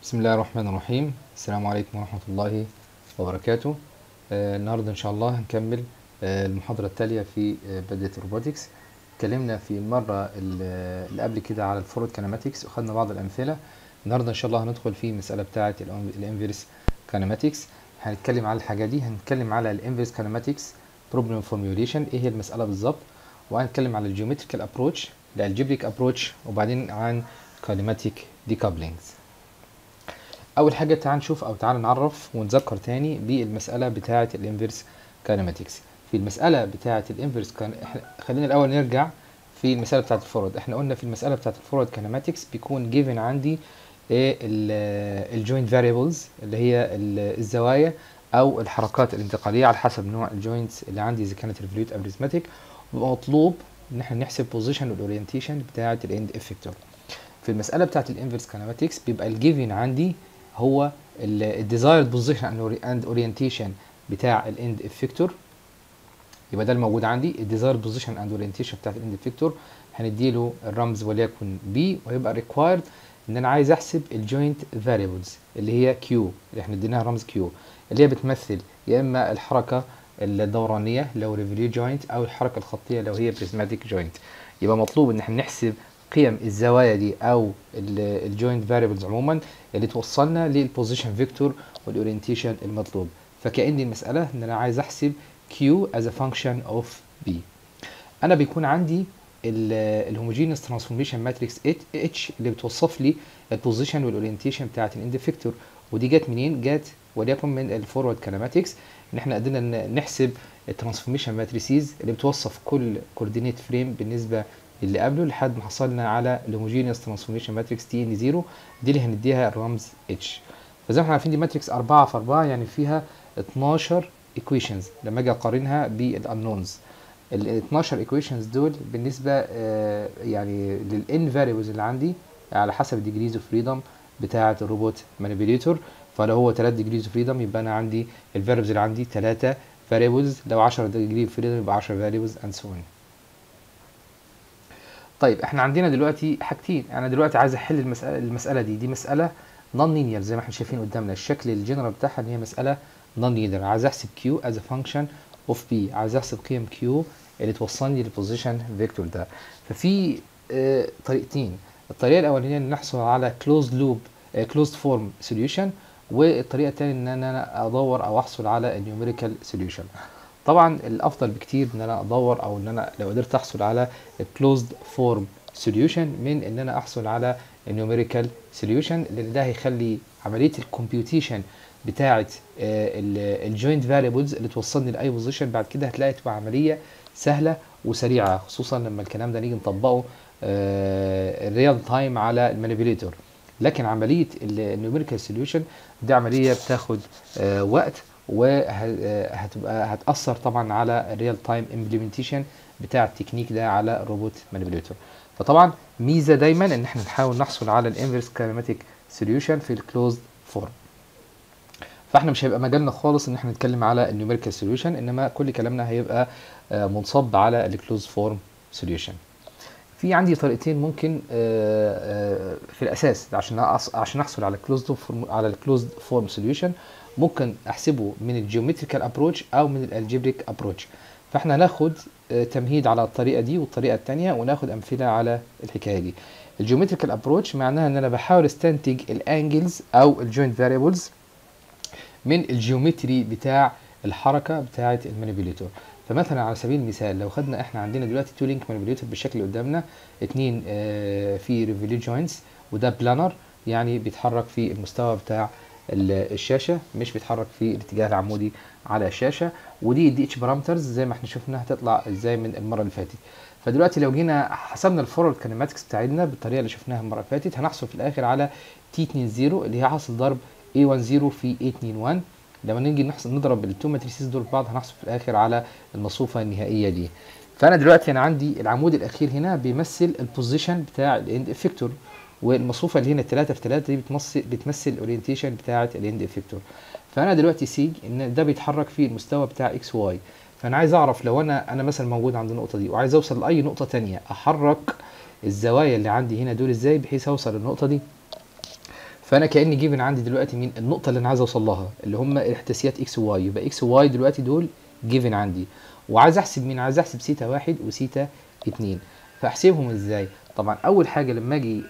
بسم الله الرحمن الرحيم. السلام عليكم ورحمة الله وبركاته. النهاردة إن شاء الله هنكمل المحاضرة التالية في مادة الروبوتكس. اتكلمنا في المرة اللي قبل كده على الفورورد كينماتكس وخدنا بعض الأمثلة. النهاردة إن شاء الله هندخل في مسألة بتاعة الانفيرس كينماتكس. هنتكلم على الحاجة دي، هنتكلم على الانفيرس كينماتكس بروبلم فورميوليشن، ايه هي المسألة بالظبط، وهنتكلم على الجيومتريكال ابروتش، الالجبريك ابروتش، وبعدين عن كينماتيك ديكابلينجز. اول حاجه تعال نشوف او تعال نعرف ونذكر تاني بالمساله بتاعه الانفيرس كاينماتكس. في المساله بتاعه الانفيرس خلينا الاول نرجع في المساله بتاعه الفورورد. احنا قلنا في المساله بتاعه الفورورد كاينماتكس بيكون جيفن عندي الجوينت فاريبلز اللي هي الزوايا او الحركات الانتقاليه على حسب نوع الجوينتس اللي عندي اذا كانت ريفوليوت او اريثماتيك، وبيبقى مطلوب ان احنا نحسب بوزيشن والاورينتيشن بتاعه الاند افكتور. في المساله بتاعه الانفيرس كاينماتكس بيبقى الجيفن عندي هو الديزايرد بوزيشن اند اورينتيشن بتاع الاند افكتور. يبقى ده الموجود عندي الديزايرد بوزيشن اند اورينتيشن بتاع الاند افكتور، هنديله الرمز وليكن بي، وهيبقى ريكوايرد ان انا عايز احسب الجوينت فاريبلز اللي هي كيو، اللي احنا اديناها رمز كيو، اللي هي بتمثل يا اما الحركه الدورانيه لو ريفوليو جوينت او الحركه الخطيه لو هي بريزماتيك جوينت. يبقى مطلوب ان احنا نحسب قيم الزوايا دي او الجوينت فاريبلز عموما اللي توصلنا للبوزيشن فيكتور والاورينتيشن المطلوب. فكأن المساله ان انا عايز احسب Q as a function of B. انا بيكون عندي الهوموجينيوس ترانسفورميشن ماتريكس H اللي بتوصف لي البوزيشن والاورينتيشن بتاعت الاند فيكتور. ودي جت منين؟ جت وليكن من الفورورد كينماتكس، ان احنا قدرنا نحسب الترانسفورميشن ماتريسيز اللي بتوصف كل كوردينيت فريم بالنسبه اللي قبله لحد ما حصلنا على الهوموجينيوس ترانسفورميشن ماتريكس تي ان 0، دي اللي هنديها الرمز اتش. فزي ما احنا عارفين دي ماتريكس 4 في 4، يعني فيها 12 ايكويشنز. لما اجي اقارنها بالانونز، ال 12 ايكويشنز دول بالنسبه يعني للان فاريبلز اللي عندي على حسب الديجريز اوف فريدم بتاعه الروبوت مانيبيوليتور. فلو هو 3 ديجريز اوف فريدم يبقى انا عندي الفاريبلز اللي عندي 3 فاريبلز، لو 10 ديجري اوف فريدم يبقى 10 فاريبلز اند سو اون. طيب احنا عندنا دلوقتي حاجتين. انا دلوقتي عايز احل المساله دي مساله نون لينير زي ما احنا شايفين قدامنا. الشكل الجنرال بتاعها ان هي مساله نون لينير. عايز احسب كيو از ا فانكشن اوف بي، عايز احسب قيم كيو اللي توصلني للبوزيشن فيكتور ده. ففي طريقتين. الطريقه الاولانيه ان نحصل على كلوزد لوب كلوزد فورم سوليوشن، والطريقه الثانيه ان انا ادور او احصل على النيوميريكال سوليوشن. طبعا الافضل بكتير ان انا ادور او ان انا لو قدرت احصل على الكلوزد فورم سوليوشن من ان انا احصل على النيوميريكال سوليوشن، لان ده هيخلي عمليه الكمبيوتيشن بتاعه الجوينت فاريبلز اللي توصلني لاي بوزيشن بعد كده هتلاقي تبقى عمليه سهله وسريعه، خصوصا لما الكلام ده نيجي نطبقه الريال تايم على المانيبيوليتور. لكن عمليه النيوميريكال سوليوشن دي عمليه بتاخد وقت، هتأثر طبعا على الريال تايم امبلمنتيشن بتاع التكنيك ده على الروبوت مانيبيوليتور. فطبعا ميزه دايما ان احنا نحاول نحصل على الانفيرس كينماتيك سوليوشن في الكلوزد فورم. فاحنا مش هيبقى مجالنا خالص ان احنا نتكلم على النيوميريكال سوليوشن، انما كل كلامنا هيبقى منصب على الكلوزد فورم سوليوشن. في عندي طريقتين ممكن في الاساس عشان احصل على الكلوزد فورم سوليوشن. ممكن احسبه من الجيومتريكال ابروتش او من الالجبريك ابروتش. فاحنا هناخد تمهيد على الطريقه دي والطريقه الثانيه، وناخد امثله على الحكايه دي. الجيومتريكال ابروتش معناها ان انا بحاول استنتج الانجلز او الجوينت فاريبلز من الجيومتري بتاع الحركه بتاعه المانيبيوليتور. فمثلا على سبيل المثال لو خدنا احنا عندنا دلوقتي تو لينك مانيبيوليتور بالشكل اللي قدامنا، اتنين في ريفوليو جوينتس، وده بلانر يعني بيتحرك في المستوى بتاع الشاشه، مش بيتحرك في الاتجاه العمودي على الشاشه. ودي دي اتش بارامترز زي ما احنا شفنا هتطلع ازاي من المره اللي فاتت. فدلوقتي لو جينا حسبنا الفورورد كينماتكس بتاعتنا بالطريقه اللي شفناها المره اللي فاتت، هنحصل في الاخر على تي 20 اللي هي حاصل ضرب A10 في A21. لما نيجي نضرب التو ماتريسيز دول في بعض هنحصل في الاخر على المصفوفه النهائيه دي. فانا دلوقتي انا عندي العمود الاخير هنا بيمثل البوزيشن بتاع الاند افكتور، والمصفوفه اللي هنا 3 في 3 دي بتمثل الاورينتيشن بتاعه الاند افكتور. فانا دلوقتي سيج ان ده بيتحرك في المستوى بتاع اكس واي. فانا عايز اعرف لو انا مثلا موجود عند النقطه دي وعايز اوصل لاي نقطه ثانيه، احرك الزوايا اللي عندي هنا دول ازاي بحيث اوصل للنقطه دي. فانا كاني جيفن عندي دلوقتي مين النقطه اللي انا عايز اوصل لها، اللي هم الاحداثيات اكس وواي. يبقى اكس وواي دلوقتي دول جيفن عندي، وعايز احسب مين؟ عايز احسب سيتا 1 وسيتا 2. فاحسبهم ازاي؟ طبعا اول حاجه لما اجي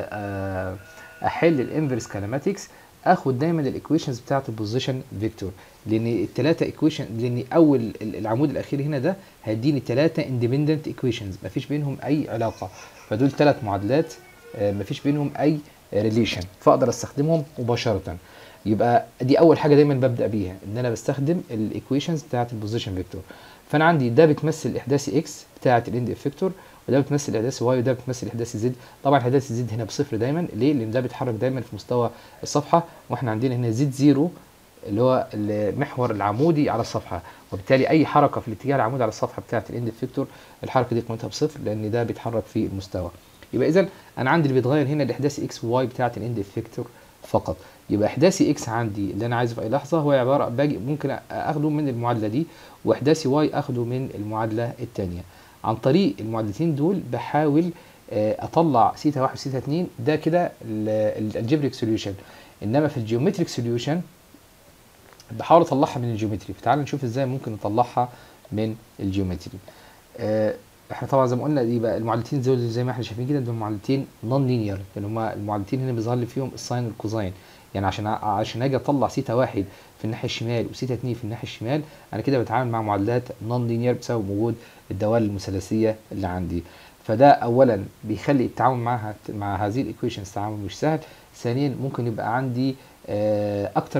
احل الانفرس كينماتكس، اخد دايما الايكويشنز بتاعه البوزيشن فيكتور، لان الثلاثه ايكويشن، لان اول العمود الاخير هنا ده هيديني ثلاثه اندبندنت ايكويشنز مفيش بينهم اي علاقه، فدول ثلاث معادلات مفيش بينهم اي ريليشن، فاقدر استخدمهم مباشره. يبقى دي اول حاجه دايما ببدا بيها، ان انا بستخدم الايكويشنز بتاعه البوزيشن فيكتور. فانا عندي ده بتمثل احداث اكس بتاعه الاند افكتور، وده بتمثل احداث واي، وده بتمثل احداث زد. طبعا احداث زد هنا بصفر دايما، ليه؟ لان ده بيتحرك دايما في مستوى الصفحه، واحنا عندنا هنا زد زيرو اللي هو المحور العمودي على الصفحه، وبالتالي اي حركه في الاتجاه العمودي على الصفحه بتاعه الاند افكتور الحركه دي قيمتها بصفر، لان ده بيتحرك في المستوى. يبقى اذا انا عندي اللي بيتغير هنا الاحداث اكس وواي بتاعه الاند افكتور فقط. يبقى احداثي اكس عندي اللي انا عايزه في اي لحظه هو عباره باجي ممكن اخده من المعادله دي، واحداثي واي اخده من المعادله الثانيه. عن طريق المعادلتين دول بحاول اطلع سيتا 1 وسيتا 2، ده كده الالجبريك سوليوشن. انما في الجيومتريك سوليوشن بحاول اطلعها من الجيومتري، فتعال نشوف ازاي ممكن نطلعها من الجيومتري. احنا طبعا زي ما قلنا دي بقى المعادلتين زي ما احنا شايفين كده دول معادلتين نون لينير، لان هما المعادلتين هنا بيظهر لي فيهم الساين والكوزاين. يعني عشان اجي اطلع سيتا 1 في الناحيه الشمال وسيتا 2 في الناحيه الشمال، انا كده بتعامل مع معادلات نون لينير بسبب وجود الدوال المثلثيه اللي عندي. فده اولا بيخلي التعامل مع هذه الايكويشنز تعامل مش سهل. ثانيا ممكن يبقى عندي اكتر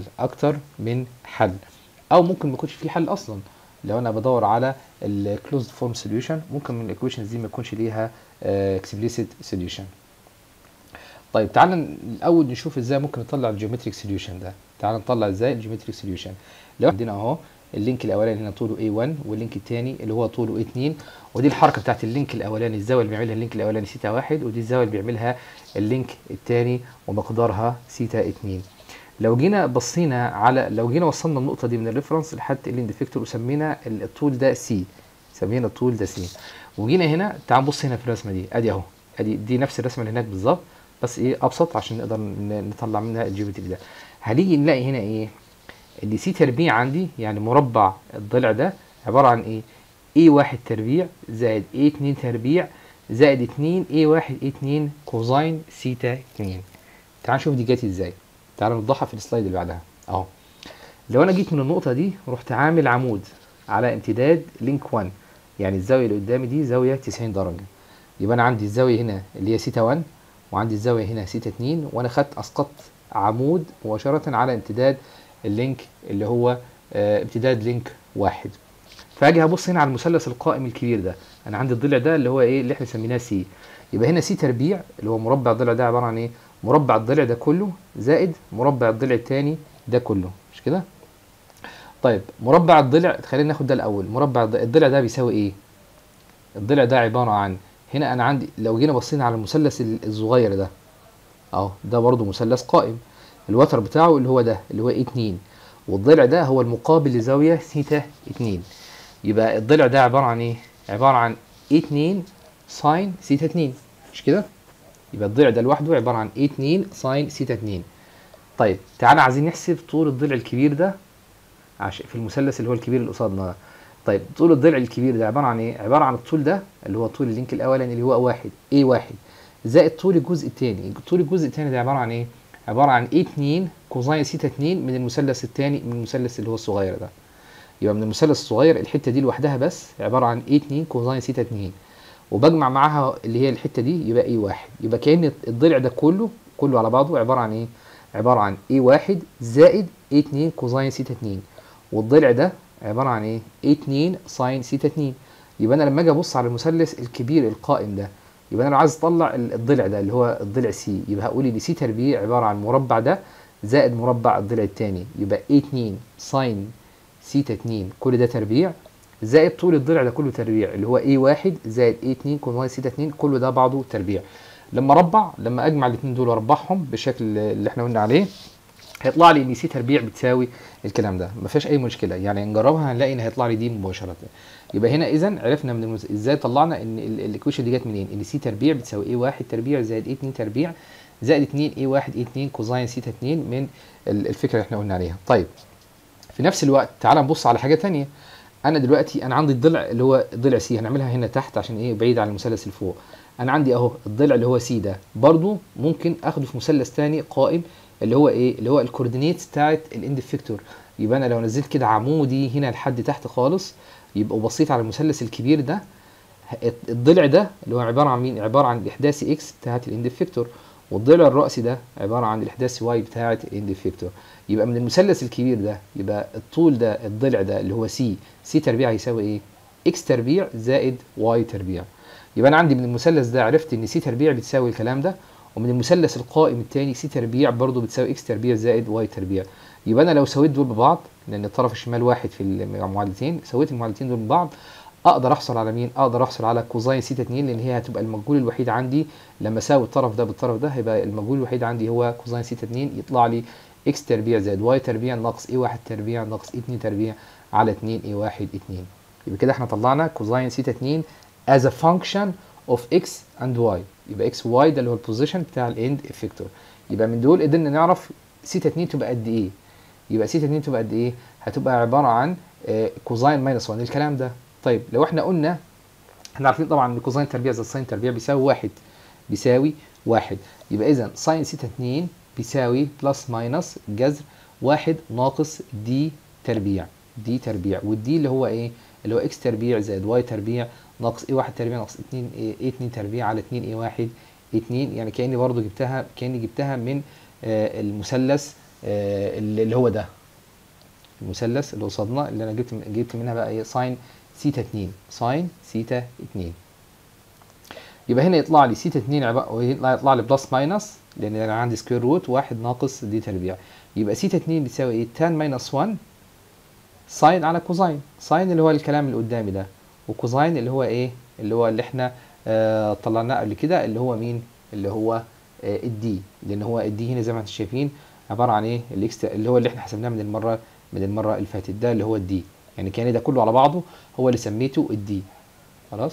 من حل، او ممكن ما يكونش في حل اصلا. لو انا بدور على الكلوزد فورم سوليوشن، ممكن من الايكويشنز دي ما يكونش ليها اكسبليسيت سوليوشن. طيب تعالى الاول نشوف ازاي ممكن نطلع الجيومتريك سوليوشن ده. تعالى نطلع ازاي الجيومتريك سوليوشن. لو عندنا اهو اللينك الاولاني هنا طوله A1، واللينك الثاني اللي هو طوله A2، ودي الحركه بتاعت اللينك الاولاني، الزاويه اللي بيعملها اللينك الاولاني سيتا 1، ودي الزاويه اللي بيعملها اللينك الثاني ومقدارها سيتا 2. لو جينا وصلنا النقطه دي من الريفرنس لحد الاند افكتور وسمينا الطول ده سي، سمينا الطول ده سي، وجينا هنا تعال نبص هنا في الرسمه دي، ادي اهو، دي نفس الرسمه اللي هناك بالظبط، بس ايه ابسط عشان نقدر نطلع منها الجيومتري ده. هنيجي نلاقي هنا ايه؟ ان سي تربيع عندي يعني مربع الضلع ده عباره عن ايه؟ A1 تربيع زائد A2 تربيع زائد 2 A1 A2 كوزين سيتا 2. تعال نشوف دي جت ازاي. تعال نوضحها في السلايد اللي بعدها اهو. لو انا جيت من النقطه دي رحت عامل عمود على امتداد لينك 1، يعني الزاويه اللي قدامي دي زاويه 90 درجه، يبقى انا عندي الزاويه هنا اللي هي سيتا 1، وعندي الزاويه هنا سيتا 2، وانا اسقطت عمود مباشره على امتداد اللينك اللي هو امتداد لينك 1. فاجي هبص هنا على المثلث القائم الكبير ده، انا عندي الضلع ده اللي هو ايه؟ اللي احنا سميناه سي. يبقى هنا سي تربيع اللي هو مربع الضلع ده عباره عن ايه؟ مربع الضلع ده كله زائد مربع الضلع الثاني ده كله، مش كده؟ طيب مربع الضلع، خلينا ناخد ده الاول. مربع الضلع ده بيساوي ايه؟ الضلع ده عباره عن، هنا انا عندي لو جينا بصينا على المثلث الصغير ده اهو، ده برضو مثلث قائم، الوتر بتاعه اللي هو ده اللي هو A2، والضلع ده هو المقابل لزاويه سيتا 2. يبقى الضلع ده عباره عن ايه؟ عباره عن A2 ساين سيتا 2، مش كده؟ يبقى الضلع ده لوحده عباره عن A2 ساين سيتا 2. طيب تعالى عايزين نحسب طول الضلع الكبير ده في المثلث اللي هو الكبير اللي قصادنا. طيب طول الضلع الكبير ده عباره عن ايه؟ عباره عن الطول ده اللي هو طول اللينك الاولاني اللي هو A1 زائد طول الجزء الثاني. طول الجزء الثاني ده عباره عن ايه؟ عباره عن A2 كوزين سيتا 2 من المثلث الثاني، من المثلث اللي هو الصغير ده. يبقى من المثلث الصغير الحته دي لوحدها بس عباره عن A2 كوزين سيتا 2، وبجمع معاها اللي هي الحته دي يبقى A1. يبقى كأن الضلع ده كله على بعضه عباره عن ايه؟ عباره عن A1 زائد A2 كوزين سيتا 2، والضلع ده عباره عن ايه؟ A2 ساين سيتا 2. يبقى انا لما اجي ابص على المثلث الكبير القائم ده، يبقى انا لو عايز اطلع الضلع ده اللي هو الضلع سي، يبقى هقول ان سي تربيع عباره عن مربع ده زائد مربع الضلع الثاني، يبقى A2 ساين سيتا 2 كل ده تربيع زائد طول الضلع ده كله تربيع اللي هو A1 زائد A2 كوزين سيتا 2 كل ده بعضه تربيع. لما اجمع الاثنين دول واربعهم بالشكل اللي احنا قلنا عليه، هيطلع لي ان سي تربيع بتساوي الكلام ده، ما فيهاش اي مشكله. يعني نجربها هنلاقي ان هيطلع لي دي مباشره. يبقى هنا اذا عرفنا ازاي طلعنا ان الايكويشن دي جت منين؟ ان سي تربيع بتساوي A1 تربيع زائد A2 تربيع زائد 2 اي 1 اي 2 كوزين سيتا 2 من الفكره اللي احنا قلنا عليها. طيب في نفس الوقت تعال نبص على حاجه ثانيه. انا دلوقتي انا عندي الضلع اللي هو ضلع سي، هنعملها هنا تحت عشان ايه بعيد عن المثلث اللي فوق. انا عندي اهو الضلع اللي هو سي ده برضو ممكن اخده في مثلث ثاني قائم اللي هو ايه، اللي هو الكوردينيتس بتاعت الاند افكتور. يبقى انا لو نزلت كده عمودي هنا لحد تحت خالص، يبقى بصيت على المثلث الكبير ده، الضلع ده اللي هو عباره عن مين؟ عباره عن الاحداث اكس بتاعت الاند افكتور، والضلع الرأسي ده عباره عن الاحداث واي بتاعت الاند افكتور. يبقى من المثلث الكبير ده يبقى الطول ده الضلع ده اللي هو سي، سي تربيع هيساوي ايه؟ اكس تربيع زائد واي تربيع. يبقى انا عندي من المثلث ده عرفت ان سي تربيع بتساوي الكلام ده، ومن المثلث القائم الثاني سي تربيع برضه بتساوي اكس تربيع زائد واي تربيع. يبقى انا لو سويت دول ببعض، لان الطرف الشمال واحد في المعادلتين، سويت المعادلتين دول ببعض اقدر احصل على مين؟ اقدر احصل على كوزين سيتا 2، لان هي هتبقى المجهول الوحيد عندي لما اساوي الطرف ده بالطرف ده، هيبقى المجهول الوحيد عندي هو كوزين سيتا 2، يطلع لي اكس تربيع زائد واي تربيع ناقص اي 1 تربيع ناقص اي 2 تربيع على 2 اي 1 2. يبقى كده احنا طلعنا كوزين سيتا 2 as a function of x and y. يبقى x y ده اللي هو البوزيشن بتاع الاند افكتور. يبقى من دول قدرنا نعرف سيتا 2 تبقى قد ايه. يبقى سيتا 2 تبقى قد ايه؟ هتبقى عباره عن كوزين ماينس 1 الكلام ده. طيب لو احنا قلنا، احنا عارفين طبعا ان كوزين تربيع زائد ساين تربيع بيساوي واحد، بيساوي واحد. يبقى اذا ساين سيتا 2 بيساوي بلس ماينس جذر واحد ناقص دي تربيع، دي تربيع، والدي اللي هو ايه؟ اللي هو اكس تربيع زائد واي تربيع ناقص اي 1 تربيع ناقص 2 اي 2 تربيع على 2 اي 1 2. يعني كاني برضو جبتها من المثلث اللي هو ده، المثلث اللي قصادنا اللي انا جبت منها بقى ايه؟ ساين سيتا 2، ساين سيتا 2. يبقى هنا يطلع لي سيتا 2 يطلع لي بلس ماينس، لان انا عندي سكوير روت واحد ناقص دي تربيع. يبقى سيتا 2 بتساوي ايه؟ تان ماينس 1 ساين على كوزين. ساين اللي هو الكلام اللي قدامي ده، وكوزين اللي هو ايه؟ اللي هو اللي احنا طلعناه قبل كده، اللي هو مين؟ اللي هو الدي، لان هو الدي هنا زي ما انتم شايفين عباره عن ايه؟ الاكس اللي هو اللي احنا حسبناه من المره اللي فاتت، ده اللي هو الدي. يعني كان ده كله على بعضه هو اللي سميته الدي. خلاص.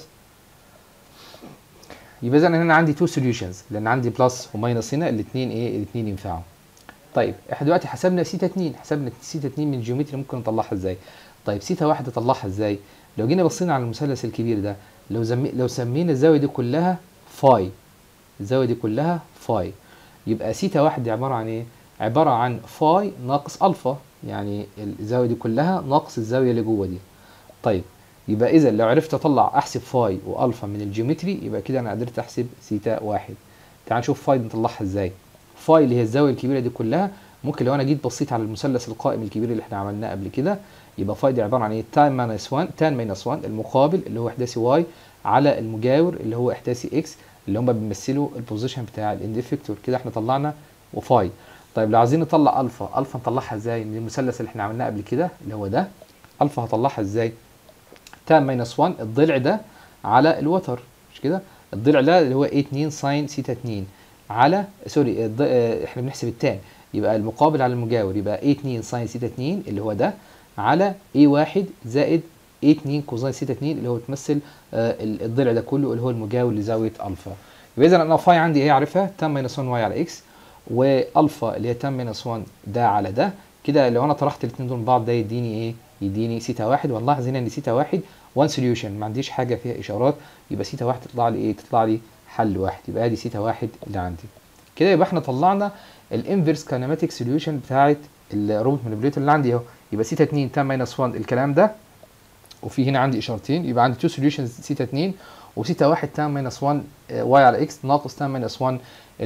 يبقى اذا هنا عندي تو سوليوشنز، لان عندي بلس وماينس هنا الاثنين ايه؟ الاثنين ينفعوا. طيب احنا دلوقتي حسبنا سيتا 2، حسبنا سيتا 2 من الجيومتري ممكن نطلعها ازاي؟ طيب سيتا 1 اطلعها ازاي؟ لو جينا بصينا على المثلث الكبير ده، لو سمينا الزاويه دي كلها فاي، الزاويه دي كلها فاي، يبقى سيتا 1 دي عباره عن ايه؟ عباره عن فاي ناقص الفا، يعني الزاويه دي كلها ناقص الزاويه اللي جوه دي. طيب يبقى اذا لو عرفت احسب فاي والفا من الجيومتري، يبقى كده انا قدرت احسب سيتا 1. تعال نشوف فاي نطلعها ازاي. فاي اللي هي الزاويه الكبيره دي كلها، ممكن لو انا جيت بصيت على المثلث القائم الكبير اللي احنا عملناه قبل كده، يبقى فاي دي عباره عن ايه؟ تان ماينس 1، تان ماينس 1 المقابل اللي هو احداثي واي على المجاور اللي هو احداثي اكس، اللي هم بيمثلوا البوزيشن بتاع الاند افكتور. كده احنا طلعنا وفاي. طيب لو عايزين نطلع الفا، الفا نطلعها ازاي؟ من المثلث اللي احنا عملناه قبل كده اللي هو ده. الفا هطلعها ازاي؟ تان ماينس 1 الضلع ده على الوتر، مش كده؟ الضلع ده اللي هو 2 ساين سيتا 2 على سوري احنا بنحسب التان، يبقى المقابل على المجاور، يبقى 2 ساين سيتا 2 اللي هو ده على A1 زائد A2 كوزين سيتا 2 اللي هو بتمثل الضلع ده كله اللي هو المجاور لزاويه الفا. يبقى اذا انا فاي عندي ايه عارفها؟ تان ماينس 1 واي على اكس، والفا اللي هي تان ماينس 1 ده على ده. كده لو انا طرحت الاثنين دول من بعض ده يديني ايه؟ يديني سيتا 1. ونلاحظ هنا ان سيتا 1 وان سوليوشن، ما عنديش حاجه فيها اشارات، يبقى سيتا 1 تطلع لي ايه؟ تطلع لي حل واحد. يبقى ادي سيتا 1 اللي عندي. كده يبقى احنا طلعنا الانفرس كاينماتيك سوليوشن بتاعه الروبوت مانيبيوليتور اللي عندي اهو. يبقى سيتا 2 تان ماينس 1 الكلام ده، وفي هنا عندي اشارتين، يبقى عندي تو سوليوشنز سيتا 2 وسيتا 1 تان ماينس 1 واي على اكس ناقص تان ماينس 1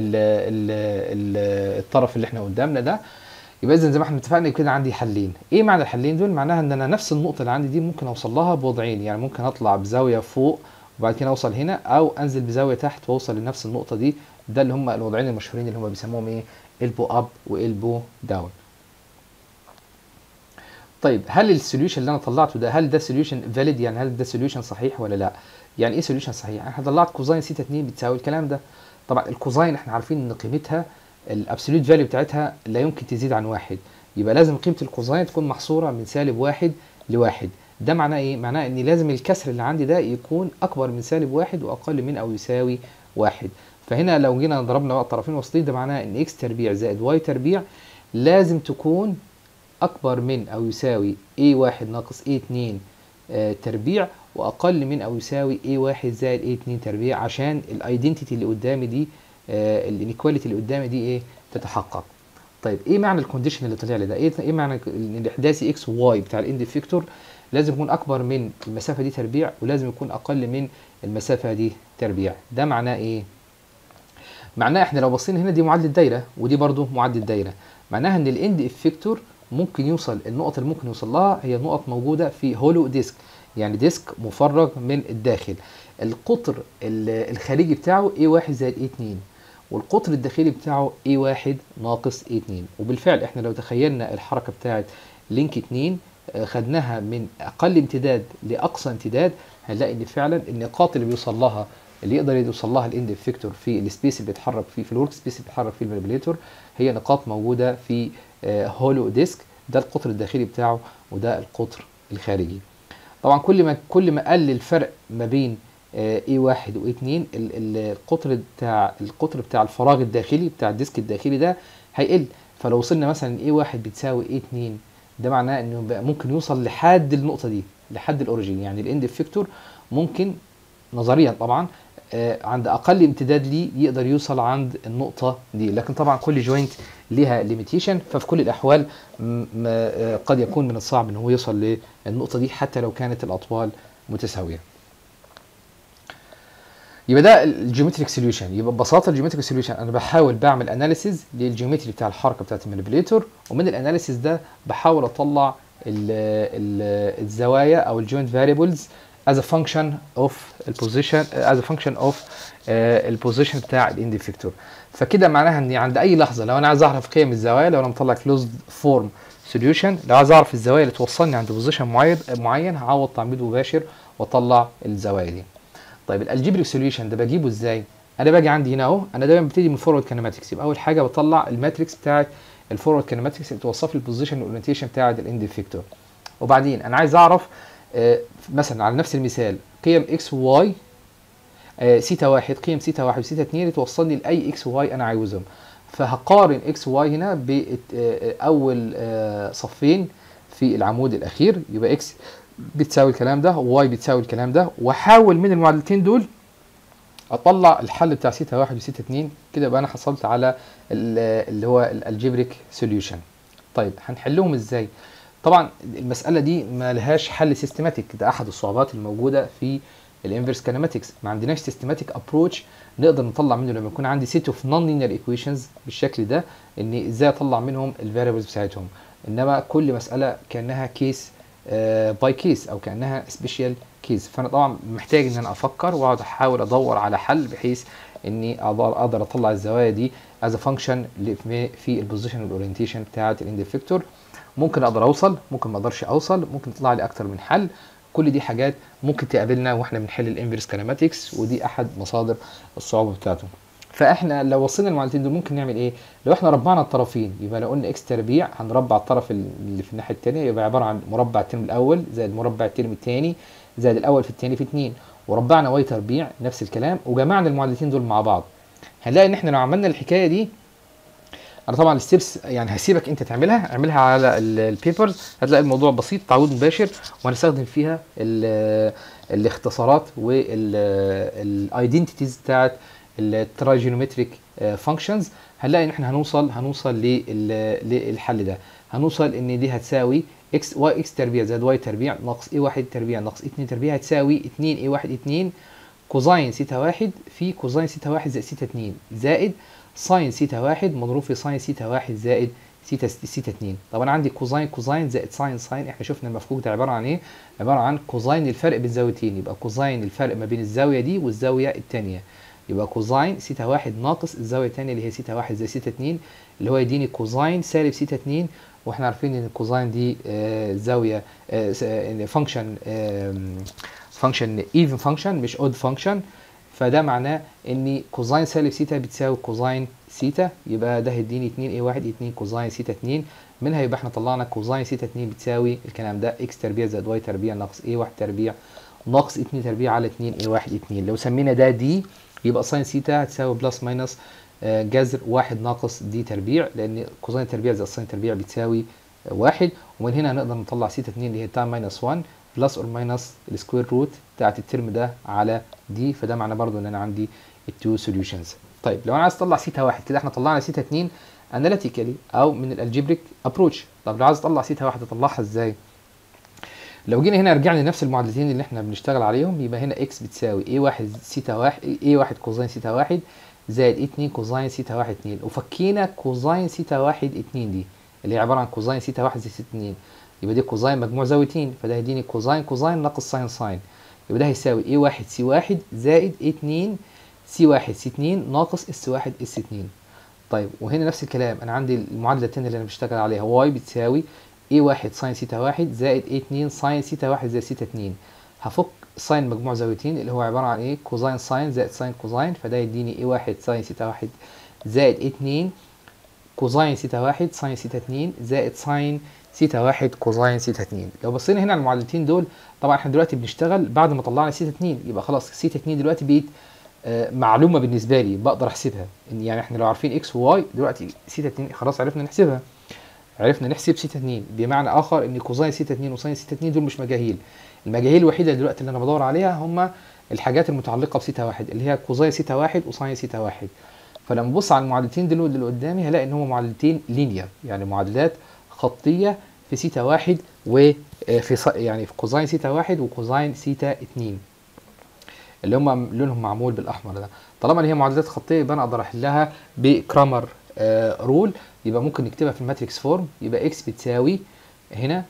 الطرف اللي احنا قدامنا ده. يبقى اذا زي ما احنا اتفقنا كده عندي حلين. ايه معنى الحلين دول؟ معناها ان انا نفس النقطه اللي عندي دي ممكن اوصل لها بوضعين، يعني ممكن اطلع بزاويه فوق وبعد كده اوصل هنا، او انزل بزاويه تحت واوصل لنفس النقطه دي. ده اللي هم الوضعين المشهورين اللي هم بيسموهم ايه؟ البو اب والبو داون. طيب هل السوليوشن اللي انا طلعته ده، هل ده سوليوشن فاليد؟ يعني هل ده سوليوشن صحيح ولا لا؟ يعني ايه سوليوشن صحيح؟ انا طلعت كوزين سيتا 2 بتساوي الكلام ده. طبعا الكوزين احنا عارفين ان قيمتها الابسوليوت فاليو بتاعتها لا يمكن تزيد عن واحد، يبقى لازم قيمه الكوزين تكون محصوره من سالب واحد لواحد. ده معناه ايه؟ معناه ان لازم الكسر اللي عندي ده يكون اكبر من سالب واحد واقل من او يساوي واحد. فهنا لو جينا ضربنا بقى الطرفين الوسطين ده معناه ان اكس تربيع زائد واي تربيع لازم تكون اكبر من او يساوي a1 ناقص a2 تربيع، واقل من او يساوي a1 زائد a2 تربيع، عشان الايدنتيتي اللي قدامي دي الانيكواليتي اللي قدامي دي ايه تتحقق. طيب ايه معنى الكونديشن اللي طلع لي ده؟ ايه معنى ان الاحداثي اكس وواي بتاع الاند افكتور لازم يكون اكبر من المسافه دي تربيع، ولازم يكون اقل من المسافه دي تربيع؟ ده معناه ايه؟ معناه احنا لو بصينا هنا دي معادله دايره ودي برضو معادله دايره، معناها ان الاند افكتور ممكن يوصل، النقط اللي ممكن يوصل لها هي نقط موجوده في هولو ديسك، يعني ديسك مفرغ من الداخل. القطر الخارجي بتاعه A1 زائد A2، والقطر الداخلي بتاعه A1 ناقص A2. وبالفعل احنا لو تخيلنا الحركه بتاعت لينك 2 خدناها من اقل امتداد لاقصى امتداد، هنلاقي ان فعلا النقاط اللي بيوصل لها، اللي يقدر يوصل لها الاند افكتور في السبيس اللي بيتحرك فيه، في الورك سبيس اللي بيتحرك فيه المانيبيوليتور، هي نقاط موجوده في هولو ديسك. ده القطر الداخلي بتاعه وده القطر الخارجي. طبعا كل ما قل الفرق ما بين A1 و A2 القطر بتاع الفراغ الداخلي بتاع الديسك الداخلي ده هيقل. فلو وصلنا مثلا A1 بتساوي A2، ده معناه انه بقى ممكن يوصل لحد النقطه دي، لحد الاوريجين. يعني الاند افكتور ممكن نظريا طبعا عند اقل امتداد ليه يقدر يوصل عند النقطه دي، لكن طبعا كل جوينت ليها ليميتيشن، ففي كل الاحوال قد يكون من الصعب ان هو يوصل للنقطه دي حتى لو كانت الاطوال متساويه. يبقى ده الجيومتريك سوليوشن. يبقى ببساطه الجيومتريك سوليوشن انا بحاول بعمل اناليسيز للجيومتري بتاع الحركه بتاعت المانيبيوليتور، ومن الاناليسيز ده بحاول اطلع الزوايا او الجوينت فاريبلز as a function of البوزيشن البوزيشن بتاع الاند افكتور. فكده معناها اني عند اي لحظه لو انا عايز اعرف قيم الزوايا، لو انا مطلع كلوزد فورم سوليوشن، لو عايز اعرف الزوايا اللي توصلني عند بوزيشن معين هعوض تعويض مباشر واطلع الزوايا دي. طيب الالجبريك سوليوشن ده بجيبه ازاي؟ انا باجي عندي هنا اهو، انا دايما ببتدي من فورورد كينماتكس. يبقى اول حاجه بطلع الماتريكس بتاعت الفورورد كينماتكس اللي توصف لي البوزيشن والاورينتيشن بتاعت الاند افكتور. وبعدين انا عايز اعرف مثلا على نفس المثال قيم اكس وواي سيتا واحد، قيم سيتا واحد وسيتا 2 توصلني لاي اكس وواي انا عاوزهم. فهقارن اكس وواي هنا باول صفين في العمود الاخير، يبقى اكس بتساوي الكلام ده وواي بتساوي الكلام ده، واحاول من المعادلتين دول اطلع الحل بتاع سيتا واحد وسيتا 2. كده يبقى انا حصلت على اللي هو الالجبريك سوليوشن. طيب هنحلهم ازاي؟ طبعا المساله دي ما لهاش حل سيستماتيك، ده احد الصعوبات الموجوده في الانفرس كينماتكس. ما عندناش سيستماتيك ابروتش نقدر نطلع منه لما يكون عندي سيت اوف نون لينير ايكويشنز بالشكل ده ان ازاي اطلع منهم الفاريبلز بتاعتهم. انما كل مساله كانها كيس باي كيس او كانها سبيشال كيس. فانا طبعا محتاج ان انا افكر واقعد احاول ادور على حل بحيث اني اقدر اطلع الزوايا دي از فانكشن في البوزيشن والاورينتيشن بتاعت الاند افكتور. ممكن اقدر اوصل، ممكن ما اقدرش اوصل، ممكن يطلع لي اكتر من حل. كل دي حاجات ممكن تقابلنا واحنا بنحل الانفرس كينماتكس، ودي احد مصادر الصعوبه بتاعته. فاحنا لو وصلنا المعادلتين دول ممكن نعمل ايه؟ لو احنا ربعنا الطرفين، يبقى لو قلنا اكس تربيع هنربع الطرف اللي في الناحيه الثانيه، يبقى عباره عن مربع الترم الاول زائد مربع الترم الثاني زائد الاول في الثاني في 2. وربعنا واي تربيع نفس الكلام، وجمعنا المعادلتين دول مع بعض. هنلاقي ان احنا لو عملنا الحكايه دي، انا طبعا الستبس يعني هسيبك انت تعملها، اعملها على البيبرز، هتلاقي الموضوع بسيط تعويض مباشر، وهنستخدم فيها الاختصارات والايدنتيتيز بتاعت التراجينومتريك فانكشنز. هنلاقي ان احنا هنوصل للحل ده. هنوصل ان دي هتساوي اكس واي اكس تربيع زائد واي تربيع ناقص اي واحد تربيع ناقص 2 تربيع هتساوي 2 اي واحد 2 كوزاين سيتا واحد في كوزاين سيتا واحد زائد سيتا 2 زائد ساين سيتا واحد مضروب في ساين سيتا واحد زائد سيتا 2. طب انا عندي كوزاين زائد ساين. احنا شفنا المفكوك ده عباره عن ايه؟ عباره عن كوزاين الفرق بين زاويتين، يبقى كوزاين الفرق ما بين الزاويه دي والزاويه الثانيه، يبقى كوزاين سيتا واحد ناقص الزاويه الثانيه اللي هي سيتا واحد زائد سيتا 2 اللي هو يديني كوزاين سالب سيتا 2. واحنا عارفين ان الكوزاين دي زاويه فانكشن ايفن فانكشن مش اود فانكشن. فده معناه ان كوزاين سالب سيتا بتساوي كوزاين سيتا، يبقى ده هيديني 2 اي 1 2 كوزاين سيتا 2. منها يبقى احنا طلعنا كوزاين سيتا 2 بتساوي الكلام ده اكس تربيع زائد واي تربيع ناقص اي 1 تربيع ناقص 2 تربيع على 2 اي 1 2. لو سمينا ده دي يبقى ساين سيتا هتساوي بلس ماينس جذر 1 ناقص دي تربيع، لان كوزين تربيع زائد ساين تربيع بتساوي 1. ومن هنا هنقدر نطلع سيتا 2 اللي هي تان ماينس 1 بلس اور ماينس السكوير روت بتاعت الترم ده على دي. فده معناه برضو ان انا عندي التو سوليوشنز. طيب لو انا عايز اطلع سيتا 1 كده احنا طلعنا سيتا 2 اناليتيكالي او من الالجبريك ابروتش. طب لو عايز اطلع سيتا 1 اطلعها ازاي؟ لو جينا هنا رجعنا لنفس المعادلتين اللي احنا بنشتغل عليهم، يبقى هنا اكس بتساوي a1 سيتا 1 a1 كوزين سيتا 1 زائد a2 كوزين سيتا 1 2، وفكينا كوزين سيتا 1 2 دي اللي هي عباره عن كوزين سيتا 1 زائد سيتا 2، يبقى دي كوزين مجموع زاويتين، فده هيديني كوزين كوزين ناقص ساين ساين، يبقى ده هيساوي a1 c1 زائد a2 c1 c2 ناقص s1 s2. طيب وهنا نفس الكلام، انا عندي المعادله الثانيه اللي انا بشتغل عليها y بتساوي a1 ساين سيتا 1 زائد a2 ساين سيتا 1 زائد سيتا 2. هفك ساين مجموع زاويتين اللي هو عباره عن ايه؟ كوزين ساين زائد ساين كوزين، فده يديني a1 ساين سيتا 1 زائد a2 كوزين سيتا 1 ساين سيتا 2 زائد ساين سيتا 1 كوزين سيتا 2. لو بصينا هنا على المعادلتين دول، طبعا احنا دلوقتي بنشتغل بعد ما طلعنا سيتا 2، يبقى خلاص سيتا 2 دلوقتي بقت معلومه بالنسبه لي بقدر احسبها. يعني احنا لو عارفين اكس وواي دلوقتي سيتا 2 خلاص عرفنا نحسبها، عرفنا نحسب سيتا 2. بمعنى اخر ان كوزين سيتا 2 وساين سيتا 2 دول مش مجاهيل، المجاهيل الوحيده دلوقتي اللي انا بدور عليها هم الحاجات المتعلقه بسيتا 1 اللي هي كوزين سيتا 1 وساين سيتا 1. فلما ابص على المعادلتين دول اللي قدامي هلاقي ان هم معادلتين لينير، يعني معادلات خطيه في سيتا 1 وفي يعني في كوزين سيتا 1 وكوزين سيتا 2 اللي هم لونهم معمول بالاحمر ده. طالما ان هي معادلات خطيه يبقى انا اقدر احلها بكرامر رول، يبقى ممكن نكتبها في الماتريكس فورم. يبقى اكس بتساوي هنا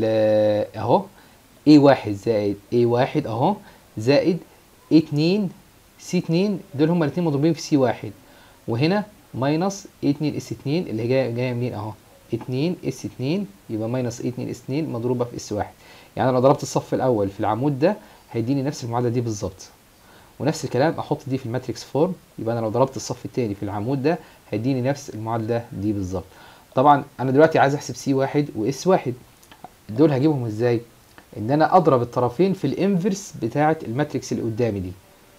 اهو a1 زائد a1 اهو زائد a2 c2 دول هما الاثنين مضروبين في c1، وهنا ماينس a2 s2 اللي هي جايه منين اهو 2 s2 يبقى ماينس a2 s2 مضروبه في s1. يعني انا لو ضربت الصف الاول في العمود ده هيديني نفس المعادله دي بالظبط، ونفس الكلام احط دي في الماتريكس فورم، يبقى انا لو ضربت الصف الثاني في العمود ده هيديني نفس المعادله دي بالظبط. طبعا انا دلوقتي عايز احسب سي 1 واس 1، دول هجيبهم ازاي؟ ان انا اضرب الطرفين في الانفرس بتاعه الماتريكس اللي قدامي دي.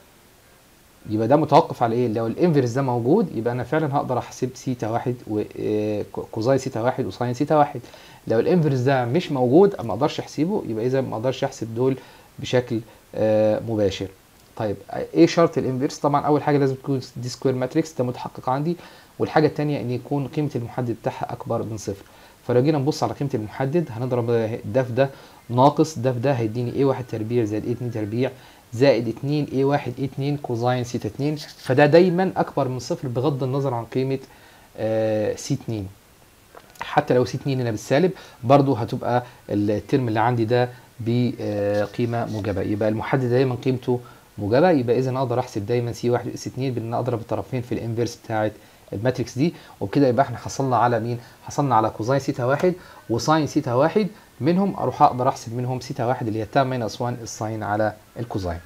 يبقى ده متوقف على ايه؟ لو الانفرس ده موجود يبقى انا فعلا هقدر احسب سيتا 1 وكوزاين سيتا 1 وساين سيتا 1. لو الانفرس ده مش موجود ما اقدرش احسبه، يبقى اذا ما اقدرش احسب دول بشكل مباشر. طيب ايه شرط الانفرس؟ طبعا اول حاجه لازم تكون دي سكوير ماتريكس، ده متحقق عندي، والحاجه الثانيه ان يكون قيمه المحدد بتاعها اكبر من صفر. فلو جينا نبص على قيمه المحدد هنضرب ده في ده ناقص ده في ده هيديني a1 تربيع زائد a2 تربيع زائد 2 a1 a2 كوزاين سيتا 2، فده دايما اكبر من صفر بغض النظر عن قيمه سي 2. حتى لو سي 2 هنا بالسالب برضو هتبقى الترم اللي عندي ده بقيمه موجبه، يبقى المحدد دايما قيمته موجبه. يبقى اذا اقدر احسب دايما سي 1 واس 2 بان اضرب الطرفين في الانفرس بتاعه الماتريكس دي، وبكده يبقى احنا حصلنا على مين؟ حصلنا على كوزاين سيتا 1 وساين سيتا 1، منهم اروح اقدر احسب منهم سيتا 1 اللي هي تان ماينس 1 الساين على الكوزاين.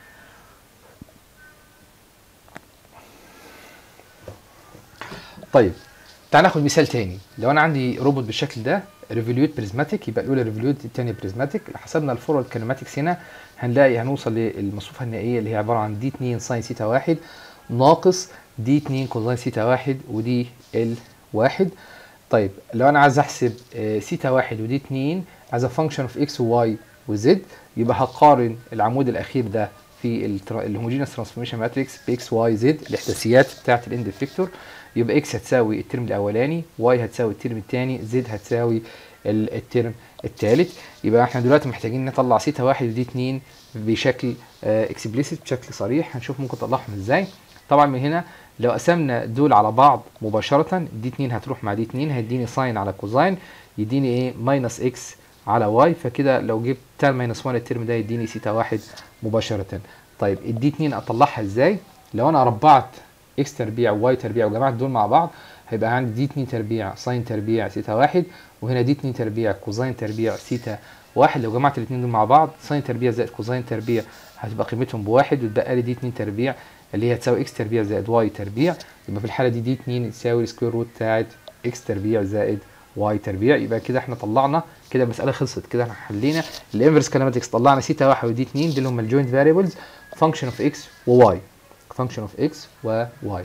طيب تعال ناخد مثال تاني. لو انا عندي روبوت بالشكل ده ريفوليوت بريزماتيك، يبقى الاولى ريفوليوت الثانيه بريزماتيك. حسبنا الفورورد كينماتكس هنا هنلاقي هنوصل للمصفوفه النهائيه اللي هي عباره عن دي 2 ساين سيتا 1 ناقص دي 2 كوزاين سيتا 1 ودي ال1. طيب لو انا عايز احسب سيتا 1 ودي 2 از فانكشن اوف اكس وواي وزد، يبقى هقارن العمود الاخير ده في الهوموجينوس ترانسفورميشن ماتريكس باكس واي زد الاحداثيات بتاعه الاند افكتور. يبقى اكس هتساوي الترم الاولاني، واي هتساوي الترم الثاني، زد هتساوي الترم الثالث. يبقى احنا دلوقتي محتاجين نطلع سيتا 1 ودي 2 بشكل اكسبليسيت بشكل صريح. هنشوف ممكن نطلعهم ازاي. طبعا من هنا لو قسمنا دول على بعض مباشره دي 2 هتروح مع دي 2 هيديني ساين على كوزاين يديني ايه؟ ماينس اكس على واي. فكده لو جبت تان ماينس 1 الترم ده يديني سيتا 1 مباشره. طيب الدي 2 اطلعها ازاي؟ لو انا ربعت اكس تربيع وواي تربيع وجمعت دول مع بعض هيبقى عندي دي 2 تربيع ساين تربيع سيتا 1، وهنا دي 2 تربيع كوزاين تربيع سيتا 1. لو جمعت الاثنين دول مع بعض ساين تربيع زائد كوزاين تربيع هتبقى قيمتهم بواحد، وتبقى لي دي 2 تربيع اللي هي هتساوي اكس تربيع زائد واي تربيع. يبقى في الحاله دي 2 تساوي السكوير روت بتاعت اكس تربيع زائد واي تربيع. يبقى كده احنا طلعنا كده المساله خلصت، كده احنا حلينا الانفرس كينماتكس، طلعنا سيتا 1 ودي 2 دول هم الجوينت فاريبلز فانكشن اوف اكس وواي. فانكشن اوف اكس وواي.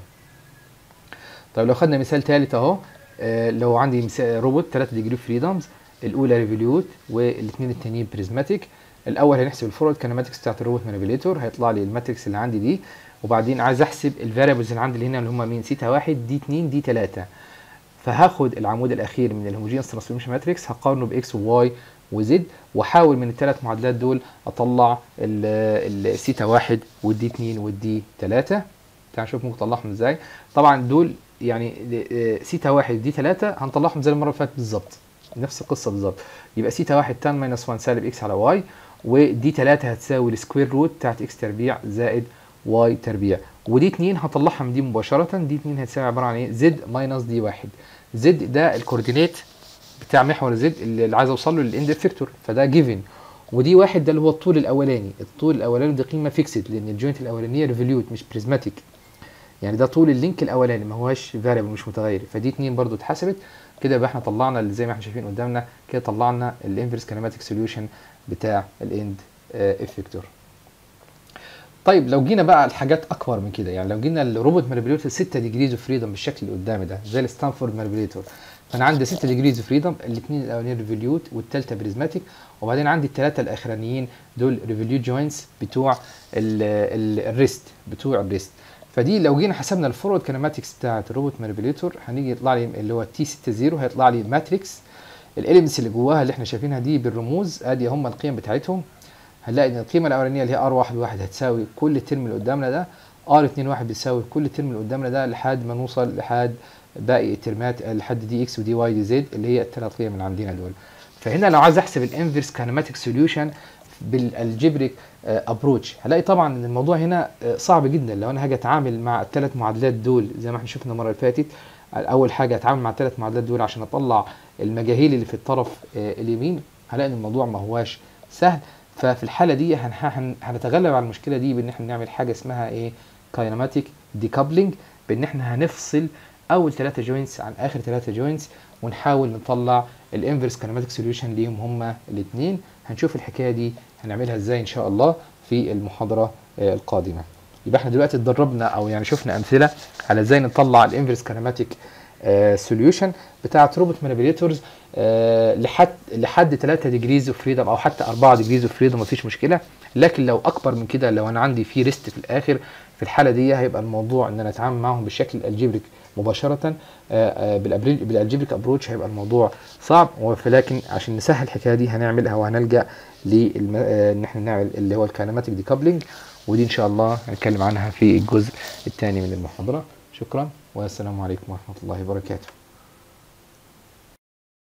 طيب لو خدنا مثال ثالث اهو، لو عندي مثال روبوت 3 ديجري فريدمز، الاولى ريفوليوت والاثنين التانيين بريزماتيك. الاول هنحسب الفورورد كينماتكس بتاعت الروبوت مانيبيليتور، هيطلع لي الماتريكس اللي عندي دي، وبعدين عايز احسب الفاريبلز اللي عندي اللي هنا اللي هم مين، سيتا 1 دي 2 دي 3. فهاخد العمود الاخير من الهوموجينس ترانسفورميشن ماتريكس هقارنه باكس وواي وزد، واحاول من الثلاث معادلات دول اطلع السيتا 1 والدي 2 والدي 3. تعال نشوف ممكن اطلعهم ازاي. طبعا دول يعني سيتا 1 دي 3 هنطلعهم زي المره اللي فاتت بالظبط، نفس القصه بالظبط. يبقى سيتا 1 تان ماينس 1 سالب اكس على واي، ودي 3 هتساوي السكوير روت بتاعت اكس تربيع زائد واي تربيع، ودي 2 هطلعها من دي مباشره. دي 2 هتساوي عباره عن ايه، زد ماينس دي 1. زد ده الكوردينيت بتاع محور زد اللي عايز اوصل له للاند افكتور، فده جيفن. ودي 1 ده اللي هو الطول الاولاني، الطول الاولاني دي قيمه فيكسد لان الجوينت الاولانيه ريفوليوت مش بريزماتيك، يعني ده طول اللينك الاولاني ما هوش فاريبل مش متغير. فدي 2 برضو اتحسبت كده، يبقى احنا طلعنا اللي زي ما احنا شايفين قدامنا كده، طلعنا الانفرس كينماتيك سوليوشن بتاع الاند افكتور. طيب لو جينا بقى الحاجات اكبر من كده، يعني لو جينا الروبوت مانيبيوليتور 6 ديجريز اوف فريدم بالشكل اللي قدامي ده زي الستانفورد مانيبيوليتور، فانا عندي 6 ديجريز اوف فريدم، الاثنين الاولانيين ريفوليوت والثالثه بريزماتيك، وبعدين عندي الثلاثه الاخرانيين دول ريفوليوت جوينتس بتوع الريست، فدي لو جينا حسبنا الفورورد كينماتكس بتاعت الروبوت مانيبيوليتور هنيجي يطلع لي اللي هو تي 60 هيطلع لي ماتريكس. الاليمنتس اللي جواها اللي احنا شايفينها دي بالرموز ادي هم القيم بتاعتهم. هنلاقي ان القيمه الاولانيه اللي هي ار 1 هتساوي كل الترم اللي قدامنا ده، ار 2 بيساوي كل الترم اللي قدامنا ده لحد ما نوصل لحد باقي الترمات لحد دي اكس ودي واي دي زد اللي هي الثلاث قيم اللي عندنا دول. فهنا لو عايز احسب الانفرس كينماتيك سوليوشن بالالجبريك ابروتش هلاقي طبعا ان الموضوع هنا صعب جدا. لو انا هاجي اتعامل مع الثلاث معادلات دول زي ما احنا شفنا المره اللي فاتت، اول حاجه اتعامل مع الثلاث معادلات دول عشان اطلع المجاهيل اللي في الطرف اليمين، هلاقي ان الموضوع ما هواش سهل. ففي الحاله دي هنتغلب على المشكله دي بان احنا نعمل حاجه اسمها ايه، كاينماتيك ديكابلنج، بان احنا هنفصل اول 3 جوينتس عن اخر 3 جوينتس ونحاول نطلع الانفرس كاينماتيك سوليوشن ليهم هما الاثنين. هنشوف الحكايه دي هنعملها ازاي ان شاء الله في المحاضره القادمه. يبقى احنا دلوقتي اتدربنا او يعني شفنا امثله على ازاي نطلع الانفرس كينماتيك سوليوشن بتاعه روبوت مانيبيوليتورز لحد 3 ديجريز اوف فريدم او حتى 4 ديجريز اوف فريدم مفيش مشكله. لكن لو اكبر من كده، لو انا عندي في ريست في الاخر، في الحاله دي هيبقى الموضوع ان انا اتعامل معاهم بالشكل الالجبريك مباشره بالالجبريك ابروتش هيبقى الموضوع صعب. ولكن عشان نسهل الحكايه دي هنعملها وهنلجا ان احنا نعمل اللي هو الكاينماتيك ديكابلنج، ودي ان شاء الله هنتكلم عنها في الجزء الثاني من المحاضره. شكرا والسلام عليكم ورحمه الله وبركاته.